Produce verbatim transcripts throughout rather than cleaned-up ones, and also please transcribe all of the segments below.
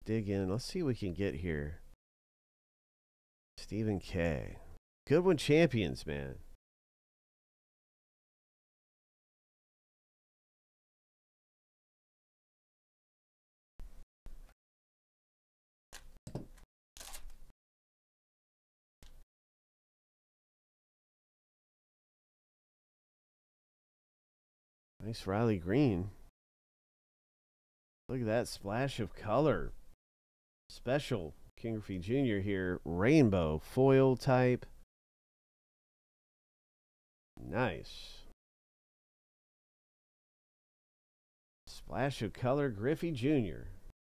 dig in. Let's see what we can get here. Stephen K. Goodwin champions, man. Nice Riley Green. Look at that splash of color. Special King Griffey Junior here. Rainbow foil type. Nice. Splash of color Griffey Junior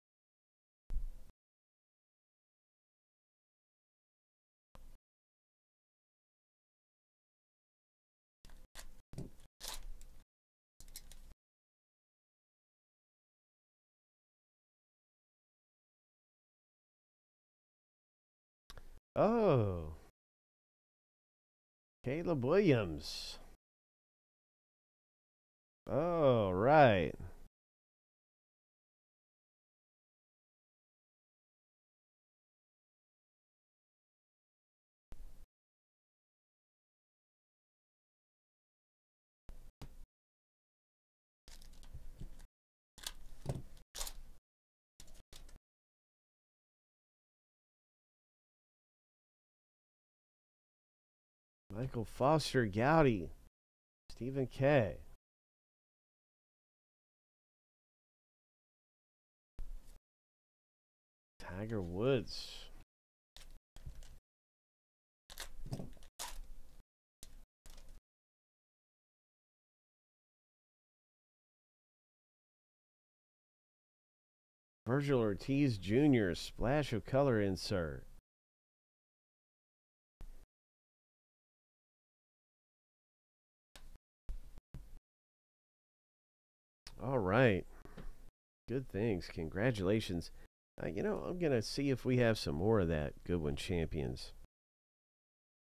Oh. Caleb Williams. Oh, right. Michael Foster Gowdy. Stephen K. Tiger Woods. Virgil Ortiz Junior Splash of color insert. All right. Good things. Congratulations. Uh, you know, I'm going to see if we have some more of that Goodwin champions.